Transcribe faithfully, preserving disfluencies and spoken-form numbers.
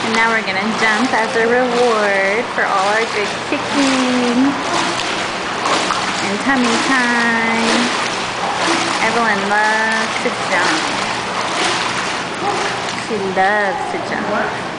And now we're gonna jump as a reward for all our good kicking and tummy time. Evelyn loves to jump. She loves to jump.